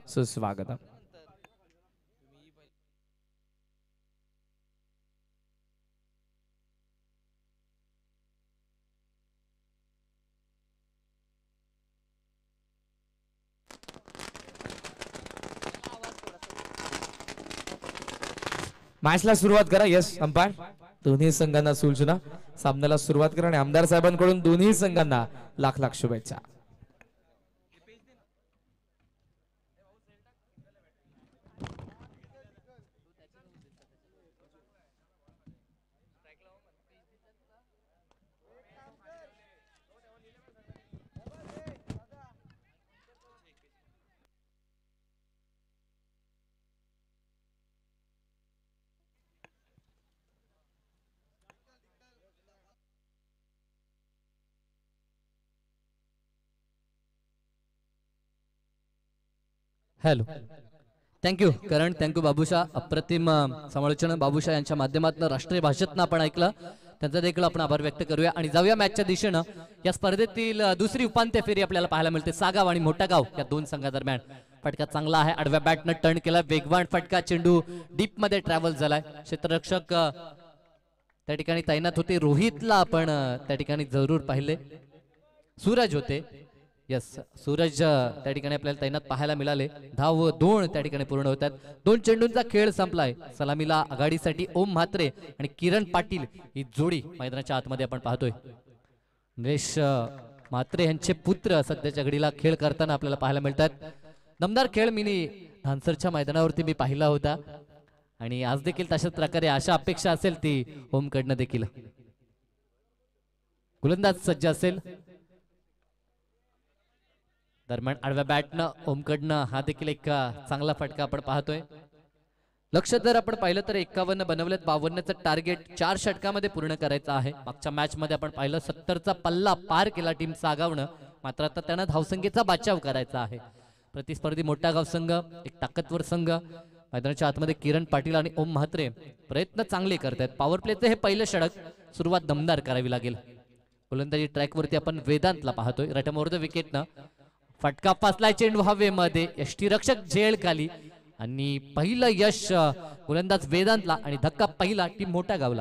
सुस्वागतम. मॅचला सुरुवात करा. Yes umpire. दोन्ही संघांना सूचना. सामन्याला सुरुवात करा आणि आमदार साहेबांकडून दोन्ही संघांना लाख लाख शुभेच्छा. Hello. Thank you Karan. Thank you Babusha. अप्रतिम समालोचन बाबूशा यांच्या माध्यमातून राष्ट्रीय भाषेतनं आपण ऐकलं. त्यांचा देखील आपण आभार व्यक्त करूया आणि जाऊया मॅचच्या दिशेनं. या स्पर्धेतील दुसरी उपांत्य फेरी आपल्याला पाहायला मिळते. सागाव आणि मोठा गाव या दोन संघादरम्यान. फटका चांगला आहे. आडव्या बॅटनं टर्न केला. वेगवान फटका. चेंडू डीप मध्ये ट्रॅव्हल झालाय. क्षेत्ररक्षक त्या ठिकाणी तैनात होते. रोहितला आपण त्या ठिकाणी जरूर पाहिले. सूरज होते. यस सूरज त्या ठिकाणी आपल्याला तैनात पाहायला मिळाले. धाव 2 त्या ठिकाणी पूर्ण होतात. 2 चेंडूंचा खेळ संपलाय. सलामीला आघाडीसाठी ओम म्हात्रे आणि किरण पाटील ही जोडी मैदानाच्या आतमध्ये आपण पाहतोय. निलेश म्हात्रे यांचे पुत्र सध्याच्या घडीला खेळ करताना आपल्याला पाहायला मिळतात. दमदार खेळ मी धानसरच्या मैदानावरती मी पाहिला होता आणि आज देखील तशाच प्रकारे आशा अपेक्षा असेल ती ओमकडनं देखील. गोलंदाज सज्ज असेल. दरम्यान आडव्या बॅटनं ओमकडनं हा देखील एक चांगला फटका आपण पाहतोय. लक्ष जर आपण पाहिलं तर 51 बनवलेत. 52चं टार्गेट 4 षटकामध्ये पूर्ण करायचं आहे. मागच्या मॅच मध्ये आपण पाहिलं 70चा पल्ला पार केला टीम सागावनं. मात्र आता त्यांना धावसंख्येचा बचाव करायचा आहे. प्रतिस्पर्धी मोठा गाव संघ एक ताकदवर संघ. मैदानाच्या आतमध्ये किरण पाटील आणि ओम म्हात्रे प्रयत्न चांगले करतात. पॉवर प्लेचं हे पहिलं षटक. सुरुवात दमदार करावी लागेल. गोलंदाजी ट्रॅकवरती आपण वेदांतला पाहतोय. रटमोर द विकेटनं फटका फासलाय. चेंडू हवेमध्ये. यष्टीरक्षक झेल खाली आणि पहिलं यश गोलंदाज वेदांतला आणि धक्का पहिला टीम मोठा गावला.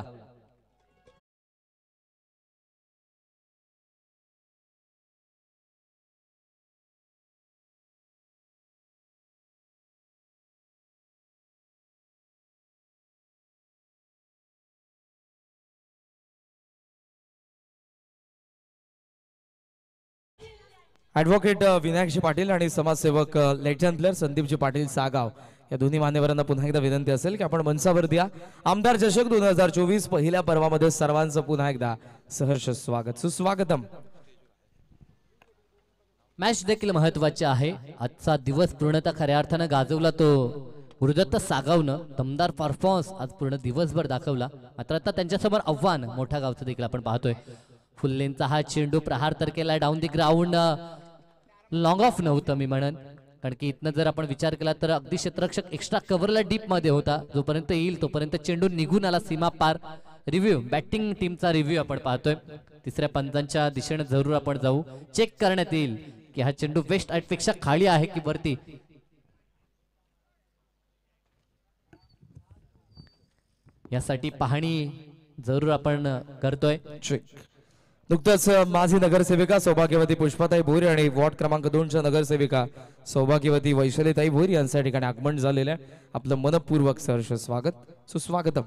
ॲडव्होकेट विनायकजी पाटील आणि समाजसेवक लेजंड प्लेअर संदीपजी पाटील सागाव या दोन्ही मान्यवरांना पुन्हा एकदा विनंती असेल की आपण मंचावरती या. आमदार चषक 2024 पहिल्या पर्वामध्ये सर्वांचं पुन्हा एकदा सहर्ष स्वागत. सुस्वागतम. मॅच देखील महत्वाची आहे. आजचा दिवस पूर्णतः खऱ्या अर्थानं गाजवला तो गुरुदत्त सागावनं. दमदार परफॉर्मन्स आज पूर्ण दिवसभर दाखवला. मात्र आता त्यांच्यासमोर आव्हान मोठ्या गावचं देखील आपण पाहतोय. फुल्लेंचा हा चेंडू प्रहार तर केला down the ground. Long off नव्हतं मी म्हणन. कारण की इथनं जर आपण विचार केला तर अगदी क्षेत्ररक्षक एक्स्ट्रा कव्हरला डीप मध्ये होता. जोपर्यंत येईल तोपर्यंत चेंडू निघून आला सीमा पार. रिव्ह्यू बॅटिंग टीमचा रिव्ह्यू आपण पाहतोय. तिसऱ्या पंचांच्या दिशेने जरूर आपण जाऊ. चेक करण्यात येईल की हा चेंडू वेस्ट आउट पेक्षा खाली आहे की वरती. यासाठी पाहणी जरूर आपण करतोय. नुकतंच माजी नगरसेविका सौभाग्यवती पुष्पाताई भोर आणि वॉर्ड क्रमांक 2च्या नगरसेविका सौभाग्यवती वैशालीताई भोर यांच्या ठिकाणी आगमन झालेलं आहे. आपलं मनपूर्वक सहर्ष स्वागत. सुस्वागतम.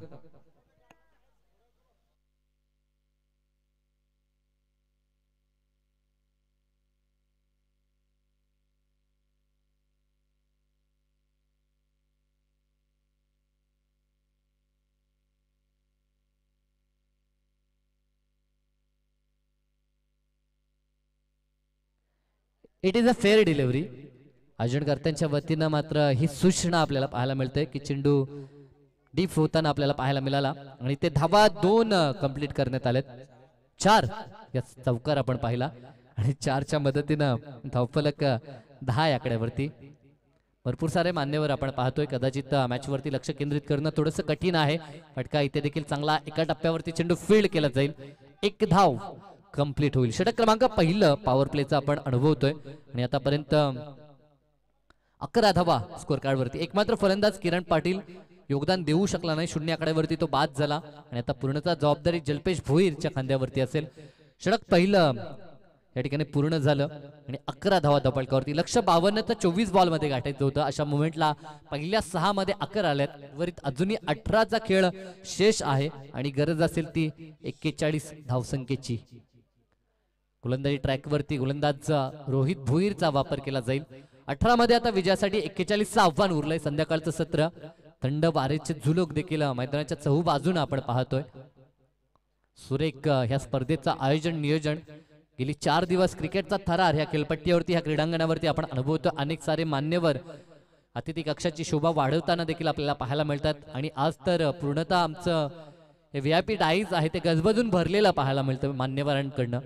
It is a fair delivery. आयोजनकर्त्यांच्या वतीनं मात्र ही सूचना आपल्याला पाहायला मिळते की चेंडू डीप होताना आपल्याला पाहायला मिळाला आणि ते धावा 2 कंप्लीट करण्यात आलेत. 4 या चौकार आपण पाहिला आणि 4च्या मदतीनं धावफलक 10 या आकड्यावरती. भरपूर सारे मान्यवर आपण पाहतोय. कदाचित मॅच वरती लक्ष केंद्रित करणं थोडंसं कठीण आहे. फटका इथे देखील चांगला. एका टप्प्यावरती चेंडू फील्ड केला जाईल. 1 धाव कंप्लीट होईल. षटक क्रमांक पहिलं पॉवर प्लेचा आपण अनुभवतोय आणि आतापर्यंत 11 धावा स्कोर कार्ड वरती. एकमात्र फलंदाज किरण पाटील योगदान देऊ शकला नाही, 0 आकड्यावरती तो बाद झाला आणि आता पूर्णतः जबाबदारी जल्पेश भोईरच्या खांद्यावरती असेल. षटक पहिलं या ठिकाणी पूर्ण झालं आणि 11 धावा धपालकावरती. लक्ष्य 52 तर 24 बॉल मध्ये गाठायचं होतं. अशा मुवमेंटला पहिल्या 6 मध्ये 11 आल्यात. वरीत अजूनही 18चा खेळ शेष आहे आणि गरज असेल ती 41 धावसंख्येची. गोलंदाजी ट्रॅकवरती गोलंदाज रोहित भोईरचा वापर केला जाईल. 18 मध्ये आता विजयासाठी 41चं आव्हान उरलंय. संध्याकाळचं सत्र थंड वारेचे झुलूक देखील मैदानाच्या चहूबाजूने आपण पाहतोय. सुरेख ह्या स्पर्धेचं आयोजन नियोजन गेली 4 दिवस क्रिकेटचा थरार ह्या खेळपट्टीवरती ह्या क्रीडांगणावरती आपण अनुभवतो. अनेक सारे मान्यवर अतिथी कक्षाची शोभा वाढवताना देखील आपल्याला पाहायला मिळतात आणि आज तर पूर्णतः आमचं हे VIP डाईज आहे ते गजबजून भरलेलं पाहायला मिळतं मान्यवरांकडनं.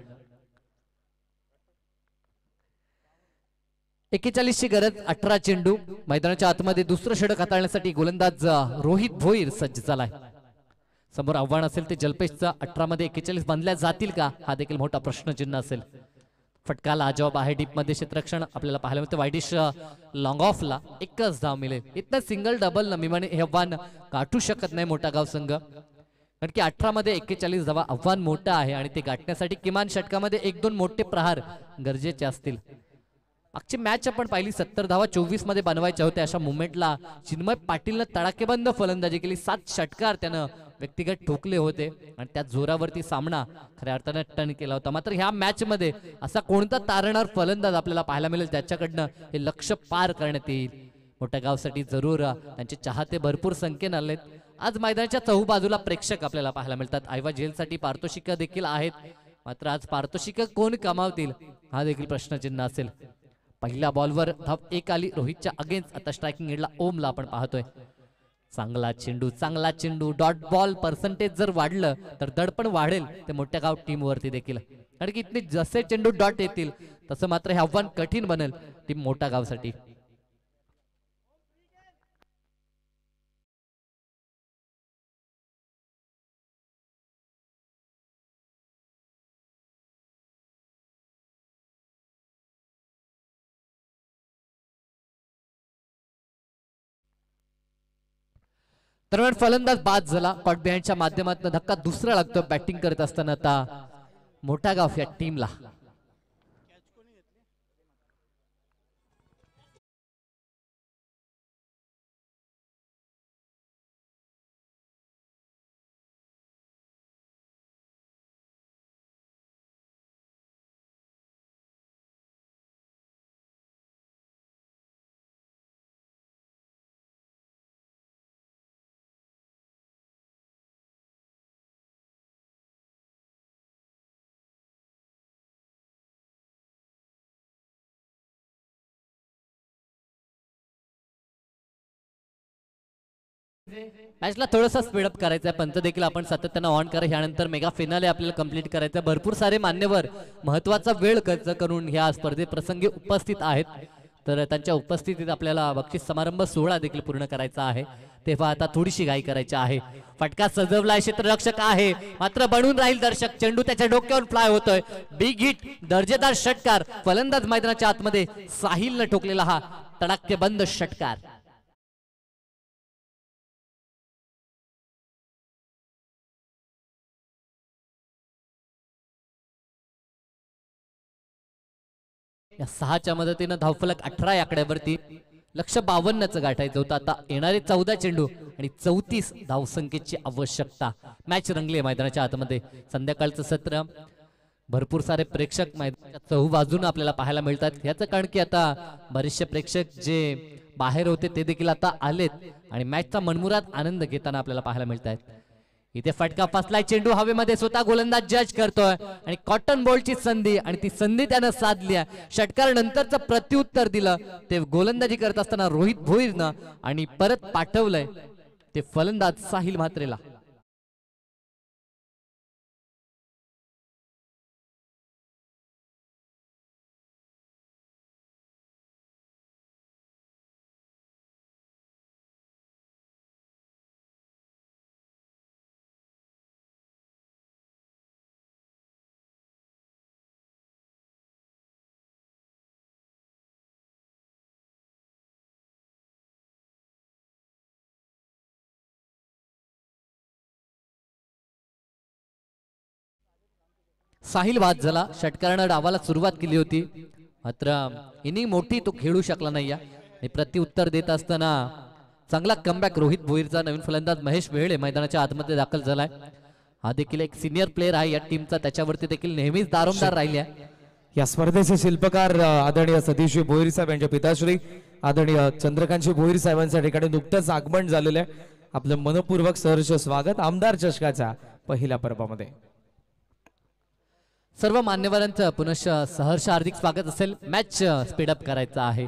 41 ची गरज. 18 चेंडू मैदानाच्या आतमध्ये दुसरं षटक हाताळण्यासाठी गोलंदाज रोहित भोईर सज्ज झालाय. समोर आव्हान असेल ते जल्पेशचा. 18 मध्ये 41 बांधल्या जातील का हा देखील मोठा प्रश्नचिन्ह असेल. फटका लाजवाब आहे. डीप मध्ये क्षेत्ररक्षण आपल्याला पाहायला मिळतं. वाईडिश लॉंग ऑफला एकच धाव मिळेल. इथं सिंगल डबल नमीमाने हे आव्हान गाठू शकत नाही मोठा गाव संघ, कारण की 18 मध्ये 41 धावा आव्हान मोठं आहे आणि ते गाठण्यासाठी किमान षटकामध्ये 1-2 मोठे प्रहार गरजेचे असतील. मागची मॅच आपण पाहिली 70 धावा 24 मध्ये बनवायच्या होत्या. अशा मुवमेंटला चिन्मय पाटीलनं तडाखेबंद फलंदाजी केली. 7 षटकार त्यानं व्यक्तिगत ठोकले होते आणि त्या जोरावरती सामना खऱ्या अर्थाने टर्न केला होता. मात्र ह्या मॅच मध्ये असा कोणता तारणार फलंदाज आपल्याला पाहायला मिळेल ज्याच्याकडनं हे लक्ष्य पार करण्यात येईल. मोठ्या गावसाठी जरूर त्यांचे चाहते भरपूर संख्येने आलेत. आज मैदानाच्या चहूबाजूला प्रेक्षक आपल्याला पाहायला मिळतात. आयवा जेलसाठी पारितोषिकं देखील आहेत. मात्र आज पारितोषिकं कोण कमावतील हा देखील प्रश्नचिन्ह असेल. पहिल्या बॉलवर धाव 1 आली रोहितच्या अगेन्स्ट. आता स्ट्रायकिंग एंडला ओमला आपण पाहतोय. चांगला चेंडू डॉट बॉल पर्सेंटेज जर वाढलं तर दडपण वाढेल ते मोठ्या गाव टीम वरती देखील, कारण की इतने जसे चेंडू डॉट येतील तसं मात्र हे आव्हान कठीण बनेल टीम मोठ्या गावसाठी. दरम्यान फलंदाज बाद झाला. कॉट बिहाइंडच्या माध्यमातून धक्का दुसरा लागतो बॅटिंग करत असताना आता मोठा गाव या टीमला. मॅचला थोडासा स्पीडअप करायचा आहे. पंच देखील आपण सातत्यानं ऑन करा. यानंतर मेगा फिनाले आपल्याला कंप्लीट करायचं. भरपूर सारे मान्यवर महत्वाचा वेळ खर्च करून ह्या स्पर्धे प्रसंगी उपस्थित आहेत, तर त्यांच्या उपस्थितीत आपल्याला बक्षीस समारंभ सोहळा देखील पूर्ण करायचा आहे. तेव्हा आता थोडीशी घाई करायची आहे. फटका सजवलाय क्षेत्ररक्षक आहे, मात्र बनून राहील दर्शक. चेंडू त्याच्या डोक्यावर फ्लाय होतोय. बिग हिट, दर्जेदार षटकार. फलंदाज मैदानाच्या आतमध्ये साहिलनं ठोकलेला हा तडाखेबंद षटकार. या 6च्या मदतीनं धावफलक 18 या आकड्यावरती. लक्ष 52चं गाठायचं होतं. आता येणारे 14 चेंडू आणि 34 धावसंख्येची आवश्यकता. मॅच रंगली मैदानाच्या आतमध्ये. संध्याकाळचं सत्र भरपूर सारे प्रेक्षक मैदानाच्या चहूबाजूने आपल्याला पाहायला मिळतात. याचं कारण की आता बरेचसे प्रेक्षक जे बाहेर होते ते देखील आता आलेत आणि मॅचचा मनमुराद आनंद घेताना आपल्याला पाहायला मिळत आहेत. इथे फटका फसलाय. चेंडू हवेमध्ये स्वतः गोलंदाज जज करतोय आणि कॉटन बॉलची संधी आणि ती संधी त्यानं साधली. षटकार नंतरचं प्रत्युत्तर दिलं ते गोलंदाजी करत असताना रोहित भोईरनं आणि परत पाठवलंय ते फलंदाज साहिल म्हात्रेला. साहिल बाद झाला. षटकारानं डावाला सुरुवात केली होती, मात्र इनिंग मोठी तो खेळू शकला नाही. आणि प्रत्युत्तर देत असताना चांगला कमबॅक रोहित भोईरचा. नवीन फलंदाज महेश वेळे मैदानाच्या आतमध्ये दाखल झालाय. हा देखील एक सिनियर प्लेअर आहे या टीमचा, त्याच्यावरती देखील नेहमीच दारोमदार राहिल्या. या स्पर्धेचे शिल्पकार आदरणीय सतीश भोईर साहेब यांच्या पिताश्री आदरणीय चंद्रकांत भोईर साहेबांच्या ठिकाणी नुकतंच आगमन झालेलं आहे. आपलं मनपूर्वक सहर्ष स्वागत आमदार चषकाच्या पहिल्या पर्वामध्ये. सर्व मान्यवरांचं पुनश्च सहर्ष हार्दिक स्वागत असेल. मॅच स्पीडअप करायचा आहे,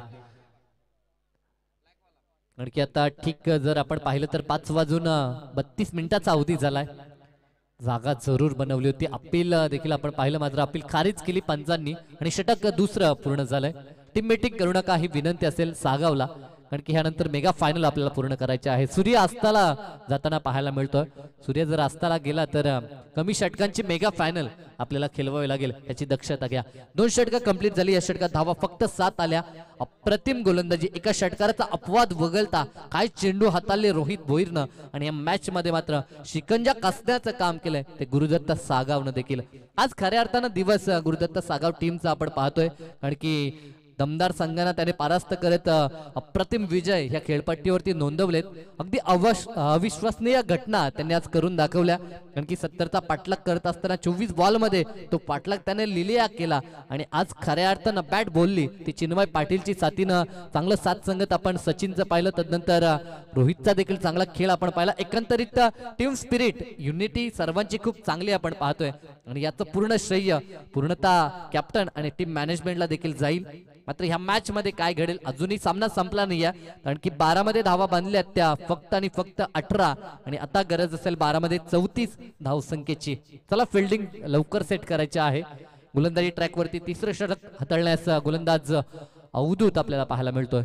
कारण की आता ठीक जर आपण पाहिलं तर 5:32 अवधी झालाय. जागा जरूर बनवली होती. अपील देखील आपण पाहिलं, मात्र अपील खारिज केली पंचांनी आणि षटक दुसरं पूर्ण झालंय. टीम मीटिंग करू नका ही विनंती असेल सागावला, कारण की ह्यानंतर मेगा फायनल आपल्याला पूर्ण करायचे आहे. सूर्य अस्ताला जाताना पाहायला मिळतोय. सूर्य जर अस्ताला गेला तर कमी षटकांची मेगा फायनल आपल्याला खेळवावी लागेल, याची दक्षता घ्या. 2 षटकं कंप्लीट झाली. या षटकात धावा फक्त 7 आल्या. अप्रतिम गोलंदाजी, एका षटकाराचा अपवाद वगळता काय चेंडू हाताळले रोहित भोईरनं. आणि या मॅच मध्ये मात्र शिकंजा कसण्याचं काम केलंय ते गुरुदत्त सागावनं देखील. आज खऱ्या अर्थानं दिवस गुरुदत्त सागाव टीमचा आपण पाहतोय, कारण की दमदार संघांना त्याने परास्त करत अप्रतिम विजय ह्या खेळपट्टीवरती नोंदवलेत. अगदी अविश्वसनीय घटना त्यांनी आज करून दाखवल्या, कारण की 70चा पाठलाग करत असताना 24 बॉल मध्ये तो पाठलाग त्याने लिलिया केला. आणि आज खऱ्या अर्थानं बॅट बोलली ती चिन्मय पाटीलची साथीनं. चांगलं साथ संगत आपण सचिनचं पाहिलं, तदनंतर रोहितचा देखील चांगला खेळ आपण पाहिला. एकंदरीत टीम स्पिरिट युनिटी सर्वांची खूप चांगली आपण पाहतोय, आणि याचं पूर्ण श्रेय पूर्णतः कॅप्टन आणि टीम मॅनेजमेंटला देखील जाईल. मात्र ह्या मॅच मध्ये काय घडेल, अजूनही सामना संपला नाहीये, कारण की 12 मध्ये धावा बांधल्यात त्या फक्त आणि फक्त 18, आणि आता गरज असेल 12 मध्ये 34 धावसंख्येची. चला फिल्डिंग लवकर सेट करायची आहे. गोलंदाजी ट्रॅक वरती तिसरं षटक हाताळण्यास गोलंदाज अवधूत आपल्याला पाहायला मिळतोय.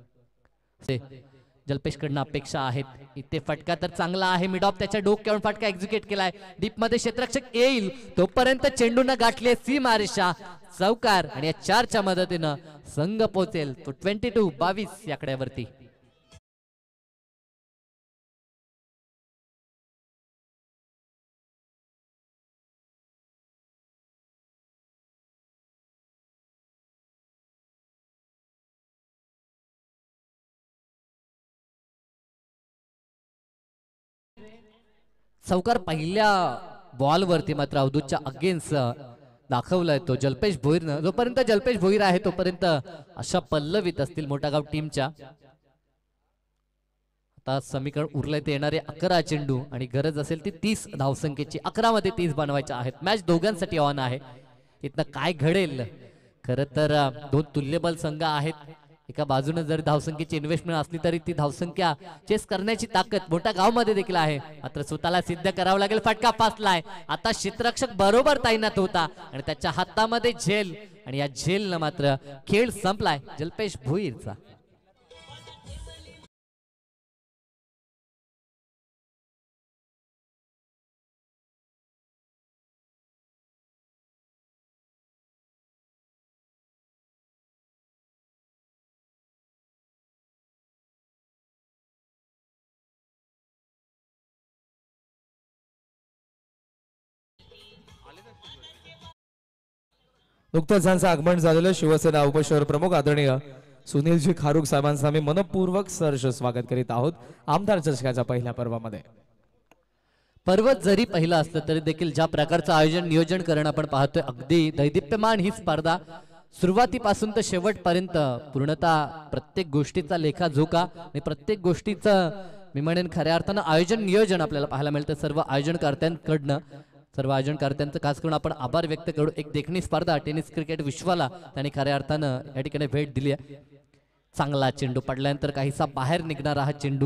जल्पेश कडनं अपेक्षा आहेत. इथे फटका तर चांगला आहे. मिड ऑफ त्याच्या डोक्यावरून फटका एक्झिक्यूट केलाय. डीप मध्ये क्षेत्ररक्षक येईल तोपर्यंत चेंडून गाठले सीमारेषा. चौकार, आणि या 4च्या मदतीनं संघ पोहोचेल तो 22 या आकड्यावरती. चौकार पहिल्या बॉल वरती मात्र अवधूतच्या अगेन्स्ट दाखवलाय तो जल्पेश भोईरनं. जोपर्यंत जल्पेश भोईर आहे तोपर्यंत अशा पल्लवीत असतील मोठागाव टीमच्या. आता समीकरण उरले ते येणारे 11 चेंडू, आणि गरज असेल ती 30 धावसंख्येची. 11 मध्ये 30 बनवायच्या आहेत. मॅच दोघांसाठी ऑन आहे. इथनं काय घडेल, खरं तर 2 तुल्यबल संघ आहेत. एका बाजूने जरी धावसंख्येची इन्व्हेस्टमेंट असली तरी ती धावसंख्या चेस करण्याची ताकद मोठ्या गाव मध्ये देखील आहे. मात्र स्वतःला सिद्ध करावं लागेल. फटका फासलाय. आता क्षेत्ररक्षक बरोबर तैनात होता आणि त्याच्या हातामध्ये झेल, आणि या झेलनं मात्र खेळ संपलाय जल्पेश भोईरचा. नुकतंच त्यांचं आगमन झालेलं शिवसेना उपशहर प्रमुख आदरणीय सुनीलजी खारुक साहेबांचं आम्ही मनपूर्वक सहर्ष स्वागत करीत आहोत आमदार चषकाच्या पहिल्या पर्वामध्ये. पर्व जरी पहिला असलं तरी देखील ज्या प्रकारचं आयोजन नियोजन करणं आपण पाहतोय, अगदी दैदिप्यमान ही स्पर्धा सुरुवातीपासून तर शेवटपर्यंत पूर्णतः प्रत्येक गोष्टीचा लेखाजोखा आणि प्रत्येक गोष्टीचं मी म्हणेन खऱ्या अर्थानं आयोजन नियोजन आपल्याला पाहायला मिळतं सर्व आयोजनकर्त्यांकडनं. सर्व आयोजनकर्त्यांचं खास करून आपण आभार व्यक्त करू. एक देखणी स्पर्धा टेनिस क्रिकेट विश्वाला त्यांनी खऱ्या अर्थानं या ठिकाणी भेट दिली आहे. चांगला चेंडू पडल्यानंतर काहीसा बाहेर निघणारा हा चेंडू.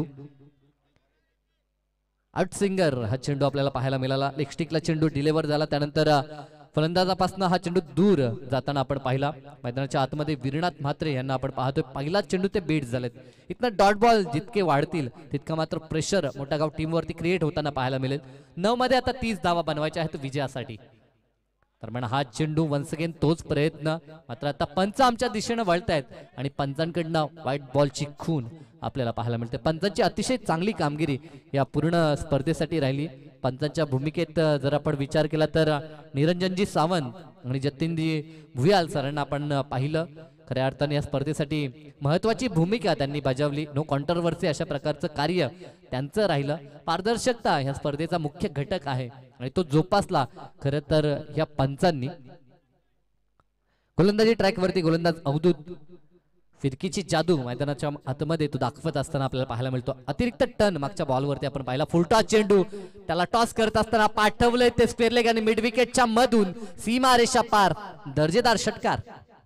आउट सिंगर हा चेंडू आपल्याला पाहायला मिळाला. लेगस्टिकला चेंडू डिलिव्हर झाला, त्यानंतर फलंदाजापासून हा चेंडू दूर जाताना आपण पाहिला. मैदानाच्या आतमध्ये वीरनाथ म्हात्रे यांना आपण पाहतोय. पहिला चेंडू ते बीट झालेत. इथनं डॉट बॉल जितके वाढतील तितका मात्र प्रेशर मोठा गाव टीमवरती क्रिएट होताना पाहायला मिळेल. 9 मध्ये आता 30 धावा बनवायच्या आहेत विजयासाठी. तर म्हणा हा चेंडू वन्स अगेन तोच प्रयत्न. मात्र आता पंच आमच्या दिशेनं वळतायत आणि पंचांकडनं व्हाईट बॉलची खून आपल्याला पाहायला मिळते. पंचांची अतिशय चांगली कामगिरी या पूर्ण स्पर्धेसाठी राहिली. पंचांच्या भूमिकेत जर आपण विचार केला तर निरंजनजी सावंत आणि जतीनजी भुयाल सरांना आपण पाहिलं. खऱ्या अर्थाने या स्पर्धेसाठी महत्वाची भूमिका त्यांनी बजावली. नो कॉन्ट्रोवर्सी अशा प्रकारचं कार्य त्यांचं राहिलं. पारदर्शकता ह्या स्पर्धेचा मुख्य घटक आहे आणि तो जोपासला खरं तर ह्या पंचांनी. गोलंदाजी ट्रॅकवरती गोलंदाज अवधूत फिरकीची जादू मैदानाच्या आतमध्ये तो दाखवत असताना आपल्याला पाहायला मिळतो. अतिरिक्त टर्न मागच्या बॉलवरती आपण पाहिला. फुलटॉस चेंडू त्याला टॉस करत असताना पाठवलंय ते स्क्वेअर लेग आणि मिड विकेटच्या मधून सीमा रेषा पार. दर्जेदार षटकार.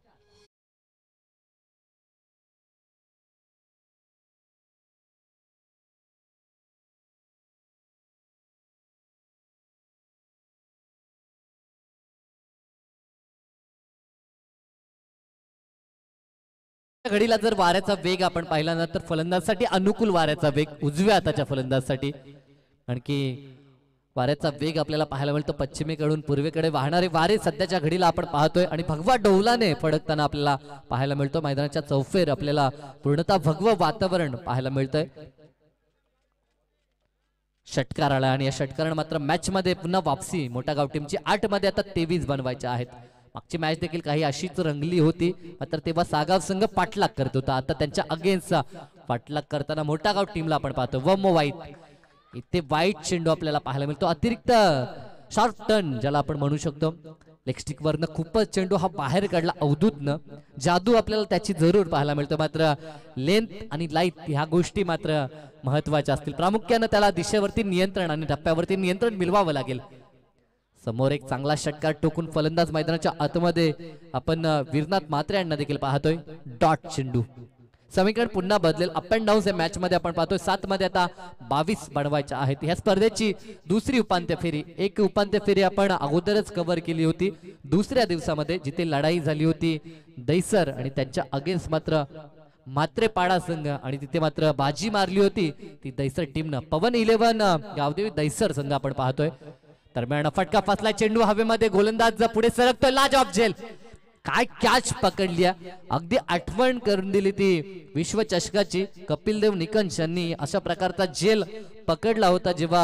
घडीला जर वाऱ्याचा वेग आपण पाहिला ना तर फलंदाजसाठी अनुकूल वाऱ्याचा वेग उजव्या हाताच्या फलंदाजसाठी. आणखी वाऱ्याचा वेग आपल्याला पाहायला मिळतो. पश्चिमेकडून पूर्वेकडे वाहणारे वारे सध्याच्या घडीला आपण पाहतोय आणि भगवा डौलाने फडकताना आपल्याला पाहायला मिळतो. मैदानाच्या चौफेर आपल्याला पूर्णतः भगवं वातावरण पाहायला मिळतंय. षटकार आला आणि या षटकारानं मात्र मॅच मध्ये पुन्हा वापसी. मोठा गाव टीमची 8 मध्ये आता 23 बनवायच्या आहेत. मागची मॅच देखील काही अशीच रंगली होती मात्र तेव्हा सागाव संघ पाठलाग करत होता. आता त्यांच्या अगेन्स्ट पाठलाग करताना मोठा गाव टीमला आपण पाहतो. वम वाईट इथे वाईट चेंडू आपल्याला पाहायला मिळतो. अतिरिक्त शॉर्ट टर्न ज्याला आपण म्हणू शकतो. लेगस्टिक वरनं खूपच चेंडू हा बाहेर काढला अवधूतनं. जादू आपल्याला त्याची जरूर पाहायला मिळतो. मात्र लेंथ आणि लाईट ह्या गोष्टी मात्र महत्वाच्या असतील. प्रामुख्यानं त्याला दिशेवरती नियंत्रण आणि टप्प्यावरती नियंत्रण मिळवावं लागेल. समोर एक चांगला षटकार टोकून फलंदाज मैदानाच्या आतमध्ये आपण वीरनाथ म्हात्रे यांना देखील पाहतोय. डॉट चेंडू. समीकरण पुन्हा बदलेल. अप अँड डाऊन मॅच मध्ये आपण पाहतोय. 7 मध्ये आता 22 बनवायच्या आहेत. ह्या स्पर्धेची दुसरी उपांत्य फेरी. एक उपांत्य फेरी आपण अगोदरच कव्हर केली होती दुसऱ्या दिवसामध्ये जिथे लढाई झाली होती दैसर आणि त्यांच्या अगेन्स्ट मात्र म्हात्रेपाडा संघ आणि तिथे मात्र बाजी मारली होती ती दैसर टीमनं. पवन 11 गावदेवी दैसर संघ आपण पाहतोय. दरम्यान फटका फसला. चेंडू हवेमध्ये. गोलंदाज पुढे सरकतोय. लाजवाब झेल. काय कॅच पकडली. अगदी आठवण करून दिली ती विश्वचषकाची. कपिल देव निकंश यांनी अशा प्रकारचा झेल पकडला होता जेव्हा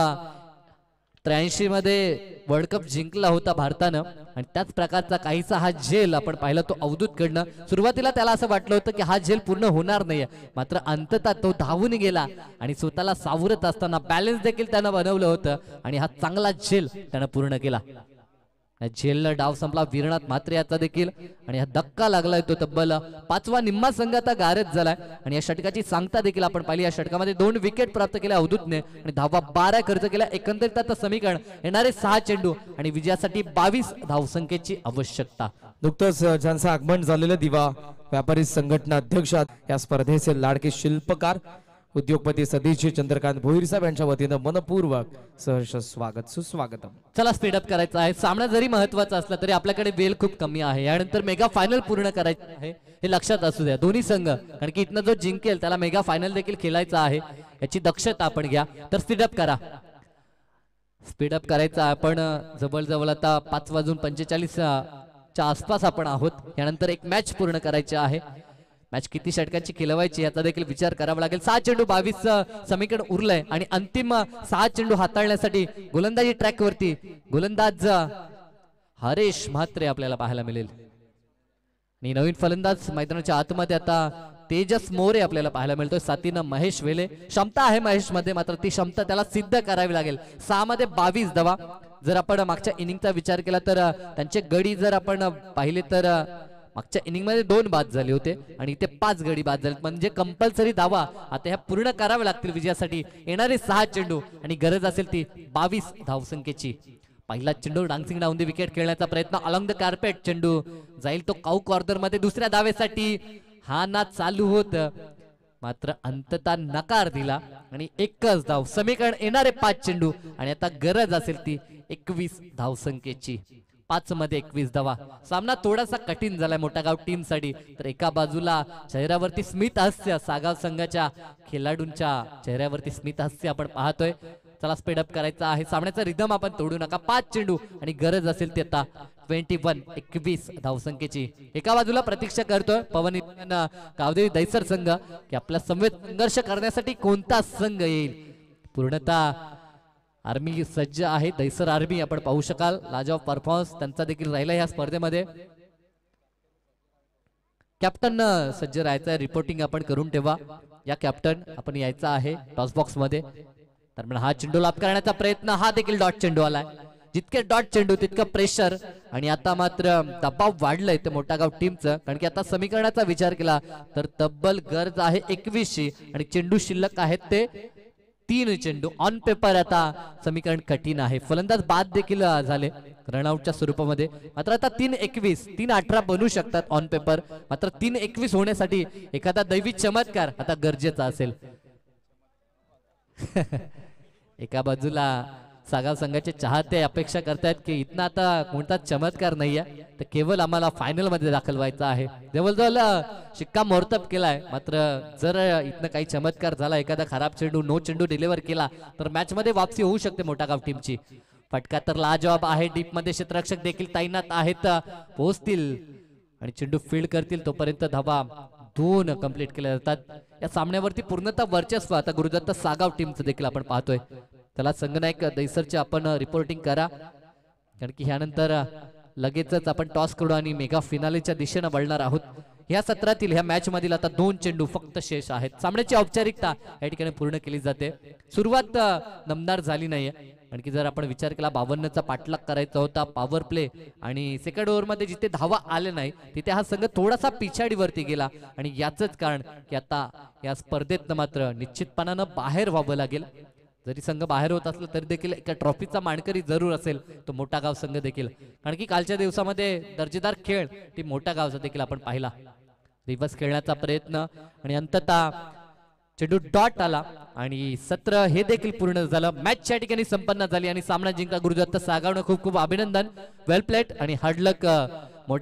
83 मध्ये वर्ल्ड कप जिंकला होता भारतानं आणि त्याच प्रकारचा काहीसा हा झेल आपण पाहिला तो अवधूतकडनं. सुरुवातीला त्याला असं वाटलं होतं की हा झेल पूर्ण होणार नाहीये मात्र अंततः तो धावून गेला आणि स्वतःला सावरत असताना बॅलन्स देखील त्यानं बनवलं होतं आणि हा चांगला झेल त्यानं पूर्ण केला. झेलला डाव संपला. वीरनाथ म्हात्रे याचा देखील आणि हा धक्का लागलाय तो तब्बल 5वा निम्मा संघ आता गारद झालाय आणि या षटकाची सांगता देखील आपण पाहिली. या षटकामध्ये 2 विकेट प्राप्त केल्या अवधूतने आणि धावा 12 खर्च केल्या. एकंदरीत आता समीकरण येणारे 6 चेंडू आणि विजयासाठी 22 धावसंख्येची आवश्यकता. नुकतंच ज्यांचं आगमन झालेलं दिवा व्यापारी संघटना अध्यक्ष या स्पर्धेचे लाडके शिल्पकार उद्योगपती सतीश चंद्रकांत भोईर साहेब यांच्या वतीनं मनपूर्वक सहर्ष स्वागत सुस्वागतम. चला स्पीडअप करायचा आहे. सामना जरी महत्वाचा असला तरी आपल्याकडे वेळ खूप कमी आहे. यानंतर मेगा फायनल पूर्ण करायचं आहे हे लक्षात असू द्या दोन्ही संघ. कारण की इथनं जो जिंकेल त्याला मेगा फायनल देखील खेळायचा आहे याची दक्षता आपण घ्या. तर स्पीडअप करा. स्पीडअप करायचा आपण जवळजवळ आता 5:45 च्या आसपास आपण आहोत. यानंतर एक मॅच पूर्ण करायची आहे. मॅच किती षटकांची खेळवायची याचा देखील विचार करावा लागेल. 6 चेंडू 22 समीकरण उरलंय आणि अंतिम 6 चेंडू हाताळण्यासाठी गोलंदाजी ट्रॅक वरती गोलंदाज हरेश म्हात्रे आपल्याला पाहायला मिळेल आणि नवीन फलंदाज मैदानाच्या आतमध्ये आता तेजस मोरे आपल्याला पाहायला मिळतोय. साथीनं महेश वेले. क्षमता आहे महेश मध्ये मात्र ती क्षमता त्याला सिद्ध करावी लागेल. 6 मध्ये 22 धावा. जर आपण मागच्या इनिंगचा विचार केला तर त्यांचे गडी जर आपण पाहिले तर मागच्या इनिंग मध्ये 2 बाद झाले होते आणि इथे 5 गडी बाद झाले म्हणजे कंपल्सरी धावा आता ह्या पूर्ण कराव्या लागतील विजयासाठी. येणारे 6 चेंडू आणि गरज असेल ती 22 धावसंख्येची. पहिला चेंडू डान्सिंग डाऊन द विकेट खेळण्याचा प्रयत्न अलॉंग द कार्पेट. चेंडू जाईल तो काऊ कॉर्नर मध्ये दुसऱ्या धावेसाठी. हा नाद चालू होत मात्र अंततः नकार दिला आणि एकच धाव. समीकरण येणारे 5 चेंडू आणि आता गरज असेल ती 21 धावसंख्येची. 5 मध्ये 21 धावा. सामना थोडासा कठीण झालाय मोठा गाव टीम साठी. तर एका बाजूला चेहऱ्यावरती स्मित हास्य सागाव संघाच्या खेळाडूंच्या चेहऱ्यावरती स्मित हास्य आपण पाहतोय. चला स्पीडअप करायचा आहे. सामन्याचा रिदम आपण तोडू नका. 5 चेंडू आणि गरज असेल ती आता 21 धावसंख्येची. एका बाजूला प्रतीक्षा करतोय पवन गावदेवी दैसर संघ की आपला संघर्ष करण्यासाठी कोणता संघ येईल. पूर्णतः आर्मी सज्ज आहे. दैसर आर्मी आपण पाहू शकाल. लाजवाब परफॉर्मन्स त्यांचा देखील राहिला या स्पर्धेमध्ये. कॅप्टन सज्ज राहायचं रिपोर्टिंग आपण करून ठेवा. या कॅप्टन आपण यायचा आहे टॉस बॉक्स मध्ये. दरम्यान हा चेंडू लाभ करण्याचा प्रयत्न, हा देखील डॉट चेंडू आलाय. जितके डॉट चेंडू तितकं प्रेशर. आणि आता मात्र दबाव वाढलाय ते मोठागाव टीमचं, कारण की आता समीकरणाचा विचार केला तर तब्बल गरज आहे 21ची आणि चेंडू शिल्लक आहेत ते 3 चेंडू. ऑन पेपर आता समीकरण कठीण आहे. फलंदाज बाद देखील झाले रनआउटच्या स्वरूपामध्ये. मात्र आता 3-21 3-18 बनू शकतात ऑन पेपर. मात्र 3-21 होण्यासाठी एखादा दैवी चमत्कार आता गरजेचा असेल. एका बाजूला सागाव संघाचे चाहते अपेक्षा करतायत की इथनं आता कोणता चमत्कार नाहीये, तर केवळ आम्हाला फायनल मध्ये दाखल व्हायचं आहे. जवळजवळ शिक्कामोर्तब केलाय. मात्र जर इथनं काही चमत्कार झाला, एखादा खराब चेंडू नो चेंडू डिलिव्हर केला तर मॅच मध्ये वापसी होऊ शकते मोठागाव टीमची. फटका तर लाजवाब आहे. डीप मध्ये क्षेत्ररक्षक देखील तैनात आहेत. पोहोचतील आणि चेंडू फील्ड करतील तोपर्यंत धावा 2 कंप्लीट केल्या जातात. या सामन्यावरती पूर्णतः वर्चस्व आता गुरुदत्त सागाव टीमचं देखील आपण पाहतोय. त्याला संघनायक दैसरचे आपण रिपोर्टिंग करा, कारण की ह्यानंतर लगेचच आपण टॉस करू आणि मेगा फिनालेच्या दिशेने वळणार आहोत. ह्या सत्रातील ह्या मॅच मधील आता 2 चेंडू फक्त शेष आहेत. सामन्याची औपचारिकता या ठिकाणी पूर्ण केली जाते. सुरुवात दमदार झाली नाहीये, कारण की जर आपण विचार केला 52चा पाठलाग करायचा होता पॉवर प्ले आणि सेकंड ओव्हर मध्ये जिथे धावा आले नाही तिथे हा संघ थोडासा पिछाडीवरती गेला. आणि याचंच कारण की आता या स्पर्धेत मात्र निश्चितपणानं बाहेर व्हावं लागेल. जरी संघ बाहेर होत असला तरी देखील एका ट्रॉफीचा मानकरी जरूर असेल तो मोठा गाव संघ देखील, कारण की कालच्या दिवसामध्ये दर्जेदार खेळ ती मोठा गावचा देखील आपण पाहिला. रिव्हर्स खेळण्याचा प्रयत्न आणि अंततः चेंडू डॉट आला आणि सत्र हे देखील पूर्ण झालं. मॅच या ठिकाणी संपन्न झाली आणि सामना जिंकला गुरुदत्त सागावनं. खूप खूप अभिनंदन. वेल प्लेट आणि हार्ड लक